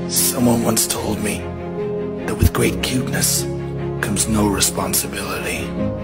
Someone once told me that with great cuteness comes no responsibility.